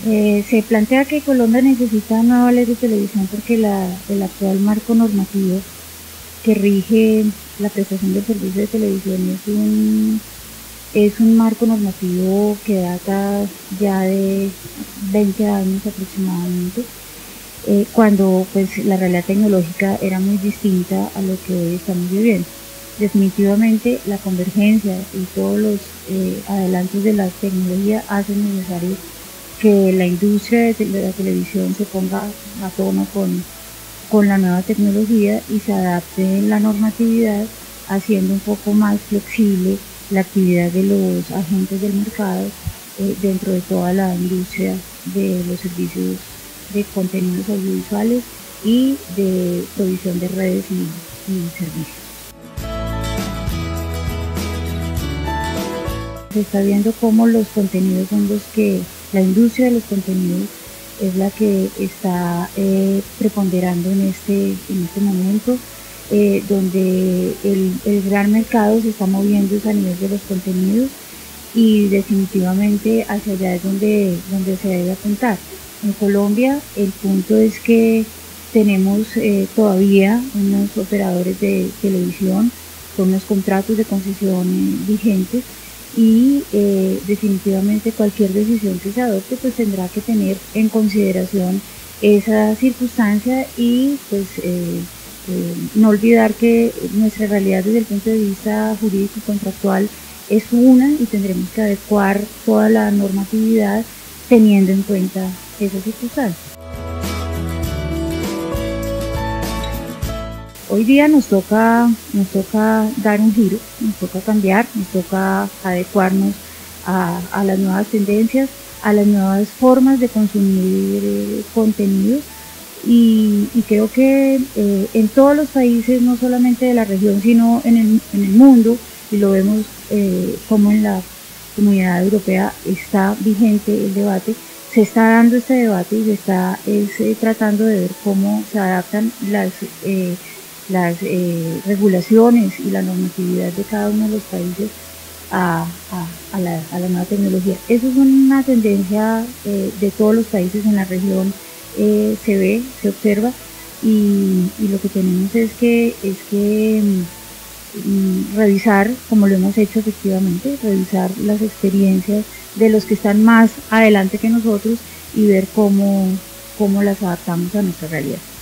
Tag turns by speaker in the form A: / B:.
A: Se plantea que Colombia necesita nueva ley de televisión porque el actual marco normativo que rige la prestación del servicio de televisión es un marco normativo que data ya de 20 años aproximadamente, cuando pues la realidad tecnológica era muy distinta a lo que hoy estamos viviendo. Definitivamente la convergencia y todos los adelantos de la tecnología hacen necesario que la industria de la televisión se ponga a tono con la nueva tecnología y se adapte la normatividad, haciendo un poco más flexible la actividad de los agentes del mercado dentro de toda la industria de los servicios de contenidos audiovisuales y de provisión de redes y servicios. Se está viendo cómo los contenidos son los que, la industria de los contenidos es la que está preponderando en este momento, donde el gran mercado se está moviendo a nivel de los contenidos y definitivamente hacia allá es donde se debe apuntar. En Colombia el punto es que tenemos todavía unos operadores de televisión con unos contratos de concesión vigentes y definitivamente cualquier decisión que se adopte pues tendrá que tener en consideración esa circunstancia y pues no olvidar que nuestra realidad desde el punto de vista jurídico y contractual es una y tendremos que adecuar toda la normatividad teniendo en cuenta esa circunstancia. Hoy día nos toca dar un giro, nos toca cambiar, nos toca adecuarnos a las nuevas tendencias, a las nuevas formas de consumir contenidos y creo que en todos los países, no solamente de la región, sino en el mundo, y lo vemos como en la Comunidad Europea está vigente el debate, se está dando este debate y se está tratando de ver cómo se adaptan las regulaciones y la normatividad de cada uno de los países a la nueva tecnología. Eso es una tendencia de todos los países en la región, se ve, se observa y lo que tenemos es que revisar, como lo hemos hecho efectivamente, revisar las experiencias de los que están más adelante que nosotros y ver cómo las adaptamos a nuestra realidad.